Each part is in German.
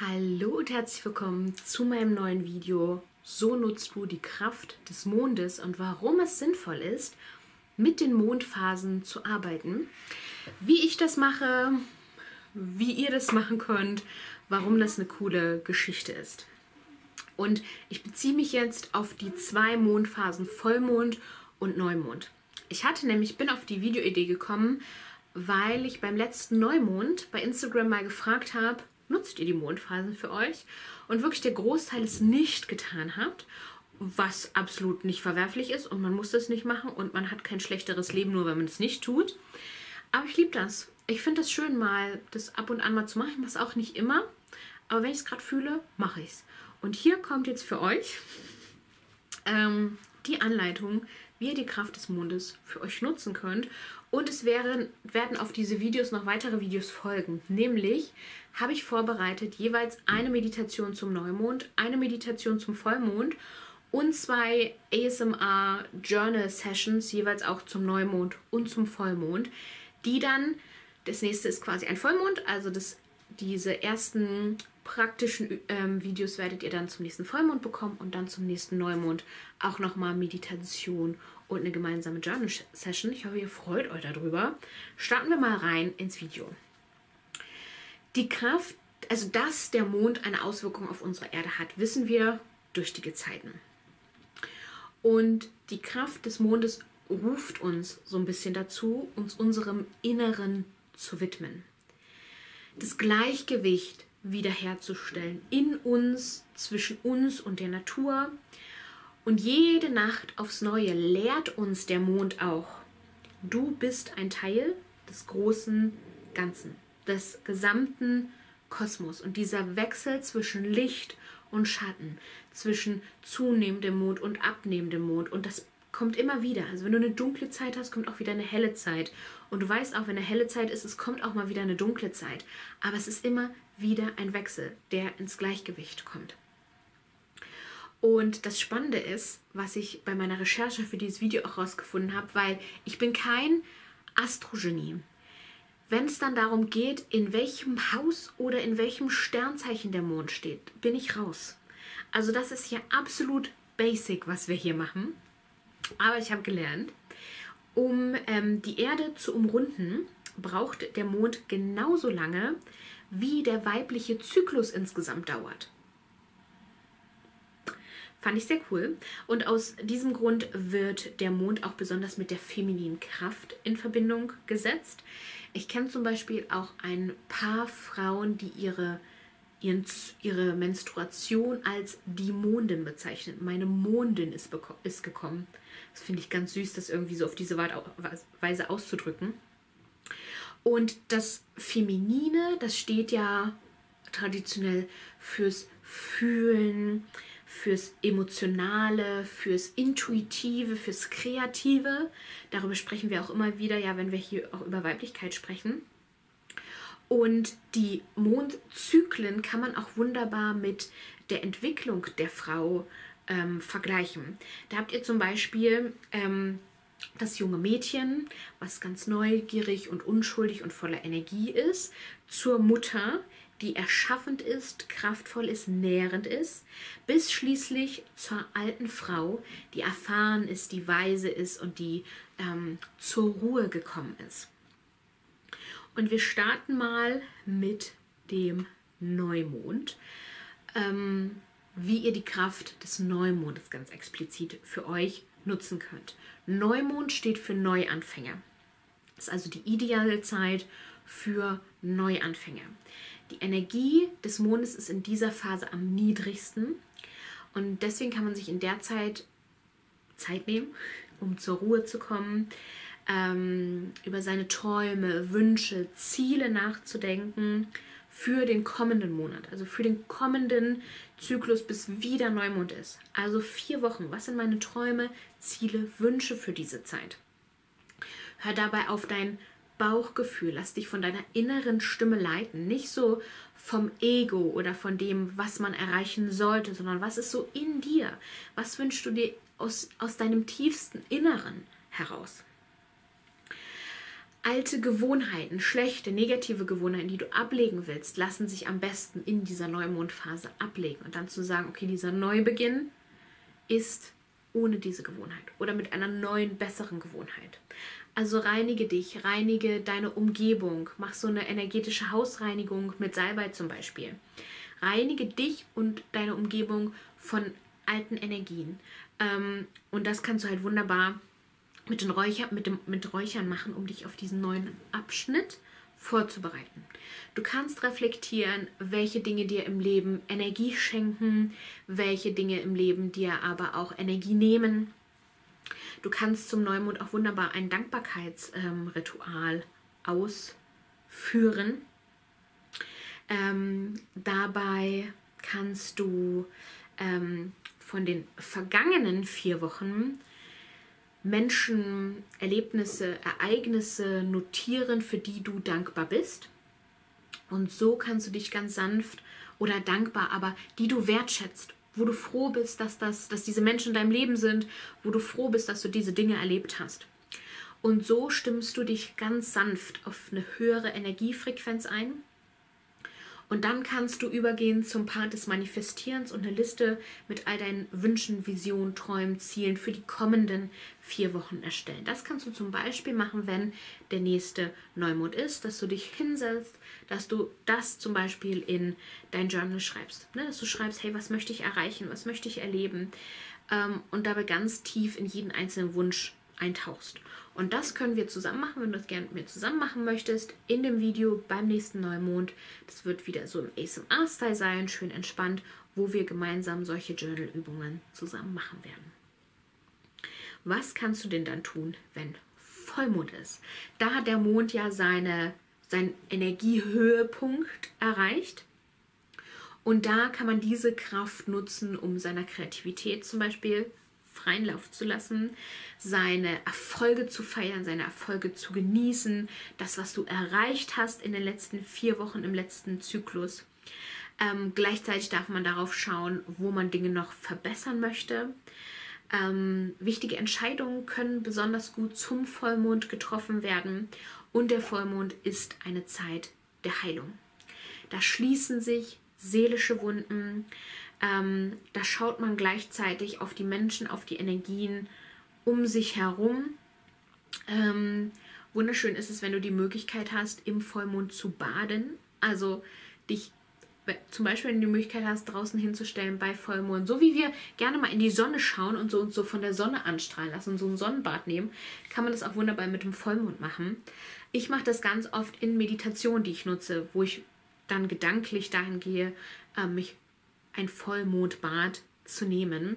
Hallo und herzlich willkommen zu meinem neuen Video. So nutzt du die Kraft des Mondes und warum es sinnvoll ist, mit den Mondphasen zu arbeiten. Wie ich das mache, wie ihr das machen könnt, warum das eine coole Geschichte ist. Und ich beziehe mich jetzt auf die zwei Mondphasen Vollmond und Neumond. Bin auf die Videoidee gekommen, weil ich beim letzten Neumond bei Instagram mal gefragt habe, nutzt ihr die Mondphasen für euch? Und wirklich der Großteil es nicht getan habt, was absolut nicht verwerflich ist und man muss das nicht machen und man hat kein schlechteres Leben, nur wenn man es nicht tut. Aber ich liebe das. Ich finde das schön, mal das ab und an mal zu machen. Ich mache es auch nicht immer, aber wenn ich es gerade fühle, mache ich es. Und hier kommt jetzt für euch die Anleitung, wie ihr die Kraft des Mondes für euch nutzen könnt. Und es werden auf diese Videos noch weitere Videos folgen. Nämlich habe ich vorbereitet jeweils eine Meditation zum Neumond, eine Meditation zum Vollmond und zwei ASMR Journal Sessions, jeweils auch zum Neumond und zum Vollmond, die dann, das nächste ist quasi ein Vollmond, also diese ersten praktischen Videos werdet ihr dann zum nächsten Vollmond bekommen und dann zum nächsten Neumond auch nochmal Meditation und eine gemeinsame Journal Session. Ich hoffe, ihr freut euch darüber. Starten wir mal rein ins Video. Die Kraft, also dass der Mond eine Auswirkung auf unsere Erde hat, wissen wir durch die Gezeiten. Und die Kraft des Mondes ruft uns so ein bisschen dazu, uns unserem Inneren zu widmen. Das Gleichgewicht wiederherzustellen in uns, zwischen uns und der Natur. Und jede Nacht aufs Neue lehrt uns der Mond auch, du bist ein Teil des großen Ganzen, des gesamten Kosmos. Und dieser Wechsel zwischen Licht und Schatten, zwischen zunehmendem Mond und abnehmendem Mond, und das kommt immer wieder. Also wenn du eine dunkle Zeit hast, kommt auch wieder eine helle Zeit. Und du weißt auch, wenn eine helle Zeit ist, es kommt auch mal wieder eine dunkle Zeit. Aber es ist immer wieder ein Wechsel, der ins Gleichgewicht kommt. Und das Spannende ist, was ich bei meiner Recherche für dieses Video auch rausgefunden habe, weil ich bin kein Astrogenie. Wenn es dann darum geht, in welchem Haus oder in welchem Sternzeichen der Mond steht, bin ich raus. Also das ist ja absolut basic, was wir hier machen. Aber ich habe gelernt, um die Erde zu umrunden, braucht der Mond genauso lange, wie der weibliche Zyklus insgesamt dauert. Fand ich sehr cool. Und aus diesem Grund wird der Mond auch besonders mit der femininen Kraft in Verbindung gesetzt. Ich kenne zum Beispiel auch ein paar Frauen, die ihre Menstruation als die Mondin bezeichnen. Meine Mondin ist gekommen. Das finde ich ganz süß, das irgendwie so auf diese Weise auszudrücken. Und das Feminine, das steht ja traditionell fürs Fühlen, fürs Emotionale, fürs Intuitive, fürs Kreative. Darüber sprechen wir auch immer wieder, ja, wenn wir hier auch über Weiblichkeit sprechen. Und die Mondzyklen kann man auch wunderbar mit der Entwicklung der Frau vergleichen. Da habt ihr zum Beispiel das junge Mädchen, was ganz neugierig und unschuldig und voller Energie ist, zur Mutter, die erschaffend ist, kraftvoll ist, nährend ist, bis schließlich zur alten Frau, die erfahren ist, die weise ist und die zur Ruhe gekommen ist. Und wir starten mal mit dem Neumond, wie ihr die Kraft des Neumondes ganz explizit für euch nutzen könnt. Neumond steht für Neuanfänger. Das ist also die ideale Zeit für Neuanfänger. Die Energie des Mondes ist in dieser Phase am niedrigsten und deswegen kann man sich in der Zeit nehmen, um zur Ruhe zu kommen, über seine Träume, Wünsche, Ziele nachzudenken für den kommenden Monat, also für den kommenden Zyklus, bis wieder Neumond ist. Also 4 Wochen. Was sind meine Träume, Ziele, Wünsche für diese Zeit? Hör dabei auf dein Bauchgefühl, lass dich von deiner inneren Stimme leiten, nicht so vom Ego oder von dem, was man erreichen sollte, sondern was ist so in dir? Was wünschst du dir aus deinem tiefsten Inneren heraus? Alte Gewohnheiten, schlechte, negative Gewohnheiten, die du ablegen willst, lassen sich am besten in dieser Neumondphase ablegen. Und dann zu sagen, okay, dieser Neubeginn ist ohne diese Gewohnheit oder mit einer neuen, besseren Gewohnheit. Also reinige dich, reinige deine Umgebung, mach so eine energetische Hausreinigung mit Salbei zum Beispiel. Reinige dich und deine Umgebung von alten Energien. Und das kannst du halt wunderbar mit Räuchern machen, um dich auf diesen neuen Abschnitt vorzubereiten. Du kannst reflektieren, welche Dinge dir im Leben Energie schenken, welche Dinge im Leben dir aber auch Energie nehmen. Du kannst zum Neumond auch wunderbar ein Dankbarkeitsritual ausführen. Dabei kannst du von den vergangenen 4 Wochen Menschen, Erlebnisse, Ereignisse notieren, für die du dankbar bist. Und so kannst du dich ganz sanft oder dankbar, aber die du wertschätzt, wo du froh bist, dass diese Menschen in deinem Leben sind, wo du froh bist, dass du diese Dinge erlebt hast. Und so stimmst du dich ganz sanft auf eine höhere Energiefrequenz ein. Und dann kannst du übergehen zum Part des Manifestierens und eine Liste mit all deinen Wünschen, Visionen, Träumen, Zielen für die kommenden 4 Wochen erstellen. Das kannst du zum Beispiel machen, wenn der nächste Neumond ist, dass du dich hinsetzt, dass du das zum Beispiel in dein Journal schreibst. Ne? Dass du schreibst, hey, was möchte ich erreichen, was möchte ich erleben? Und dabei ganz tief in jeden einzelnen Wunsch eintauchst. Und das können wir zusammen machen, wenn du das gerne mit mir zusammen machen möchtest, in dem Video beim nächsten Neumond. Das wird wieder so im ASMR-Style sein, schön entspannt, wo wir gemeinsam solche Journal-Übungen zusammen machen werden. Was kannst du denn dann tun, wenn Vollmond ist? Da hat der Mond ja seinen Energiehöhepunkt erreicht. Und da kann man diese Kraft nutzen, um seiner Kreativität zum Beispiel freien Lauf zu lassen, seine Erfolge zu feiern, seine Erfolge zu genießen, das, was du erreicht hast in den letzten 4 Wochen im letzten Zyklus. Gleichzeitig darf man darauf schauen, wo man Dinge noch verbessern möchte. Wichtige Entscheidungen können besonders gut zum Vollmond getroffen werden und der Vollmond ist eine Zeit der Heilung. Da schließen sich seelische Wunden, da schaut man gleichzeitig auf die Menschen, auf die Energien um sich herum. Wunderschön ist es, wenn du die Möglichkeit hast, im Vollmond zu baden. Also dich zum Beispiel, wenn du die Möglichkeit hast, draußen hinzustellen bei Vollmond, so wie wir gerne mal in die Sonne schauen und so von der Sonne anstrahlen lassen und so ein Sonnenbad nehmen, kann man das auch wunderbar mit dem Vollmond machen. Ich mache das ganz oft in Meditation, die ich nutze, wo ich dann gedanklich dahin gehe, mich ein Vollmondbad zu nehmen,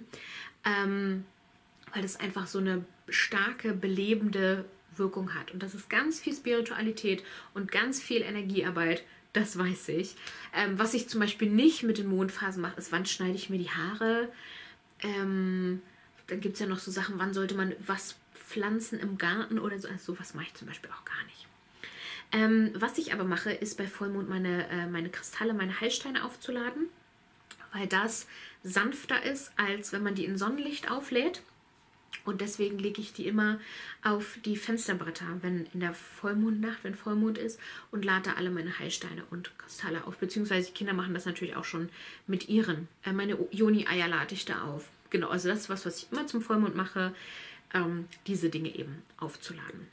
weil das einfach so eine starke, belebende Wirkung hat. Und das ist ganz viel Spiritualität und ganz viel Energiearbeit, das weiß ich. Was ich zum Beispiel nicht mit den Mondphasen mache, ist, wann schneide ich mir die Haare. Dann gibt es ja noch so Sachen, wann sollte man was pflanzen im Garten oder so. Also sowas mache ich zum Beispiel auch gar nicht. Was ich aber mache, ist bei Vollmond meine Kristalle, meine Heilsteine aufzuladen, weil das sanfter ist, als wenn man die in Sonnenlicht auflädt. Und deswegen lege ich die immer auf die Fensterbretter, wenn in der Vollmondnacht, wenn Vollmond ist, und lade da alle meine Heilsteine und Kristalle auf. Beziehungsweise die Kinder machen das natürlich auch schon mit ihren. Meine Joni-Eier lade ich da auf. Genau, also das ist was ich immer zum Vollmond mache, diese Dinge eben aufzuladen.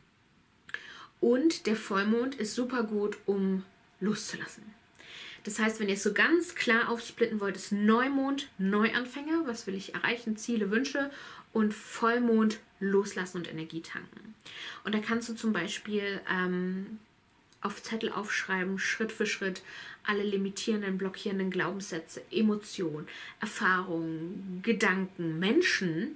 Und der Vollmond ist super gut, um loszulassen. Das heißt, wenn ihr es so ganz klar aufsplitten wollt, ist Neumond, Neuanfänger, was will ich erreichen, Ziele, Wünsche, und Vollmond loslassen und Energie tanken. Und da kannst du zum Beispiel auf Zettel aufschreiben, Schritt für Schritt, alle limitierenden, blockierenden Glaubenssätze, Emotionen, Erfahrungen, Gedanken, Menschen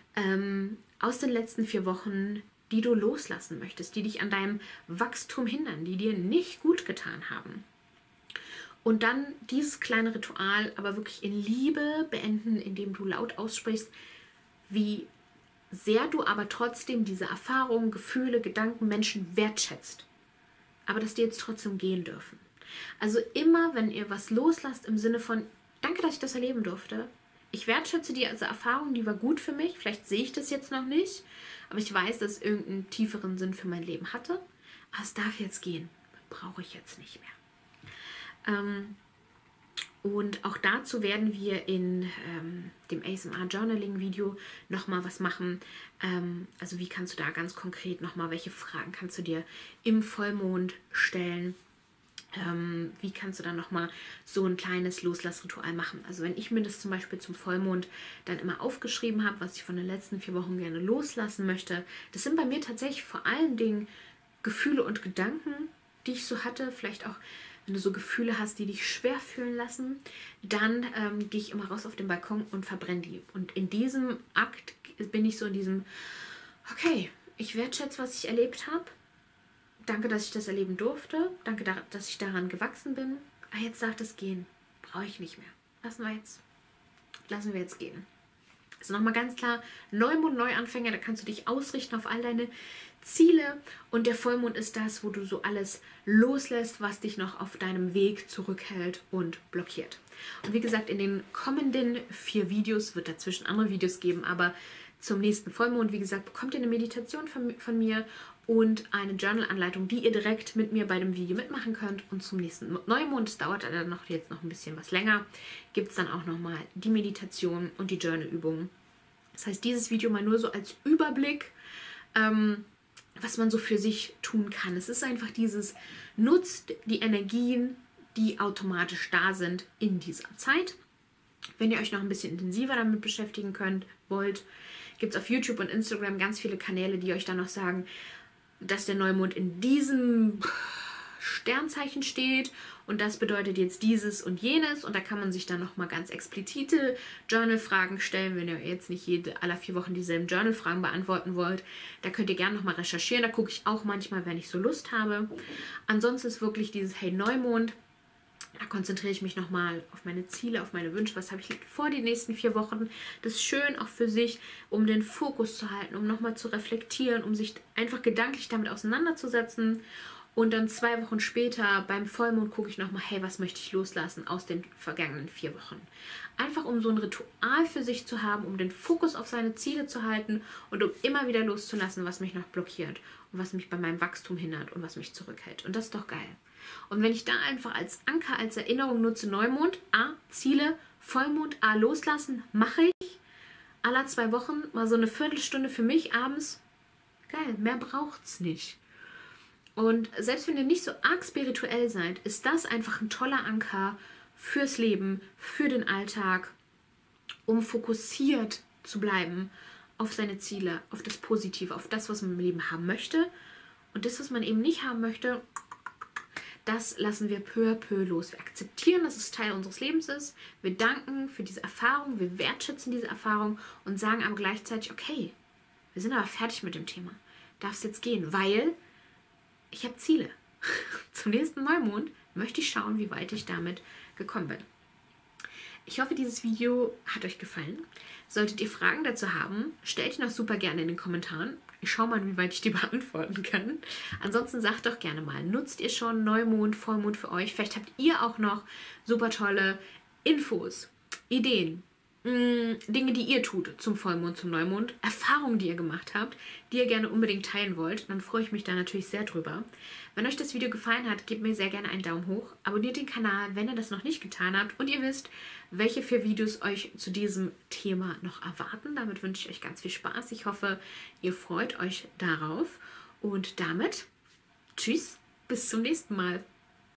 aus den letzten 4 Wochen, die du loslassen möchtest, die dich an deinem Wachstum hindern, die dir nicht gut getan haben. Und dann dieses kleine Ritual aber wirklich in Liebe beenden, indem du laut aussprichst, wie sehr du aber trotzdem diese Erfahrungen, Gefühle, Gedanken, Menschen wertschätzt. Aber dass die jetzt trotzdem gehen dürfen. Also immer, wenn ihr was loslasst im Sinne von, danke, dass ich das erleben durfte. Ich wertschätze diese Erfahrung, die war gut für mich. Vielleicht sehe ich das jetzt noch nicht, aber ich weiß, dass es irgendeinen tieferen Sinn für mein Leben hatte. es darf jetzt gehen, brauche ich jetzt nicht mehr. Und auch dazu werden wir in dem ASMR Journaling Video nochmal was machen. Also wie kannst du da ganz konkret nochmal, welche Fragen kannst du dir im Vollmond stellen? Wie kannst du dann nochmal so ein kleines Loslassritual machen? Also wenn ich mir das zum Beispiel zum Vollmond dann immer aufgeschrieben habe, was ich von den letzten 4 Wochen gerne loslassen möchte, das sind bei mir tatsächlich vor allen Dingen Gefühle und Gedanken, die ich so hatte. Vielleicht auch, wenn du so Gefühle hast, die dich schwer fühlen lassen, dann gehe ich immer raus auf den Balkon und verbrenne die. Und in diesem Akt bin ich so in diesem, okay, ich wertschätze, was ich erlebt habe. Danke, dass ich das erleben durfte. Danke, dass ich daran gewachsen bin. Jetzt darf das gehen. Brauche ich nicht mehr. Lassen wir jetzt gehen. Also nochmal ganz klar, Neumond, Neuanfänger, da kannst du dich ausrichten auf all deine Ziele. Und der Vollmond ist das, wo du so alles loslässt, was dich noch auf deinem Weg zurückhält und blockiert. Und wie gesagt, in den kommenden 4 Videos wird dazwischen andere Videos geben, aber zum nächsten Vollmond, wie gesagt, bekommt ihr eine Meditation von mir und eine Journal-Anleitung, die ihr direkt mit mir bei dem Video mitmachen könnt. Und zum nächsten Neumond, das dauert dann jetzt noch ein bisschen was länger, gibt es dann auch nochmal die Meditation und die Journal-Übungen. Das heißt, dieses Video mal nur so als Überblick, was man so für sich tun kann. Es ist einfach dieses, nutzt die Energien, die automatisch da sind in dieser Zeit. Wenn ihr euch noch ein bisschen intensiver damit beschäftigen wollt, gibt es auf YouTube und Instagram ganz viele Kanäle, die euch dann noch sagen, dass der Neumond in diesem Sternzeichen steht und das bedeutet jetzt dieses und jenes, und da kann man sich dann nochmal ganz explizite Journal-Fragen stellen, wenn ihr jetzt nicht alle 4 Wochen dieselben Journal-Fragen beantworten wollt. Da könnt ihr gerne nochmal recherchieren, da gucke ich auch manchmal, wenn ich so Lust habe. Ansonsten ist wirklich dieses Hey Neumond, da konzentriere ich mich nochmal auf meine Ziele, auf meine Wünsche. Was habe ich vor die nächsten 4 Wochen? Das ist schön auch für sich, um den Fokus zu halten, um nochmal zu reflektieren, um sich einfach gedanklich damit auseinanderzusetzen. Und dann 2 Wochen später beim Vollmond gucke ich nochmal, hey, was möchte ich loslassen aus den vergangenen 4 Wochen? Einfach um so ein Ritual für sich zu haben, um den Fokus auf seine Ziele zu halten und um immer wieder loszulassen, was mich noch blockiert und was mich bei meinem Wachstum hindert und was mich zurückhält. Und das ist doch geil. Und wenn ich da einfach als Anker, als Erinnerung nutze, Neumond, Ziele, Vollmond, loslassen, mache ich. Alle 2 Wochen mal so eine Viertelstunde für mich abends. Geil, mehr braucht's nicht. Und selbst wenn ihr nicht so arg spirituell seid, ist das einfach ein toller Anker fürs Leben, für den Alltag, um fokussiert zu bleiben auf seine Ziele, auf das Positive, auf das, was man im Leben haben möchte. Und das, was man eben nicht haben möchte, das lassen wir peu à peu los. Wir akzeptieren, dass es Teil unseres Lebens ist. Wir danken für diese Erfahrung, wir wertschätzen diese Erfahrung und sagen aber gleichzeitig, okay, wir sind aber fertig mit dem Thema. Darf es jetzt gehen, weil ich habe Ziele. Zum nächsten Neumond möchte ich schauen, wie weit ich damit gekommen bin. Ich hoffe, dieses Video hat euch gefallen. Solltet ihr Fragen dazu haben, stellt die noch super gerne in den Kommentaren. Ich schaue mal, wie weit ich die beantworten kann. Ansonsten sagt doch gerne mal, nutzt ihr schon Neumond, Vollmond für euch? Vielleicht habt ihr auch noch super tolle Infos, Ideen, Dinge, die ihr tut zum Vollmond, zum Neumond, Erfahrungen, die ihr gemacht habt, die ihr gerne unbedingt teilen wollt. Dann freue ich mich da natürlich sehr drüber. Wenn euch das Video gefallen hat, gebt mir sehr gerne einen Daumen hoch. Abonniert den Kanal, wenn ihr das noch nicht getan habt. Und ihr wisst, welche 4 Videos euch zu diesem Thema noch erwarten. Damit wünsche ich euch ganz viel Spaß. Ich hoffe, ihr freut euch darauf. Und damit, tschüss, bis zum nächsten Mal.